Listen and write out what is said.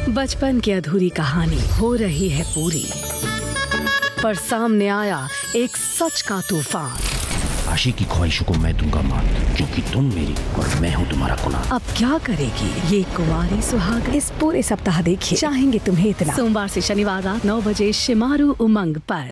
बचपन की अधूरी कहानी हो रही है पूरी, पर सामने आया एक सच का तूफान। आशी की ख्वाहिशों को मैं दूंगा मात, क्योंकि तुम मेरी और मैं हूँ तुम्हारा गुलाम। अब क्या करेगी ये कुंवारी सुहाग? इस पूरे सप्ताह देखिए चाहेंगे तुम्हें इतना, सोमवार से शनिवार रात 9 बजे शिमारू उमंग पर।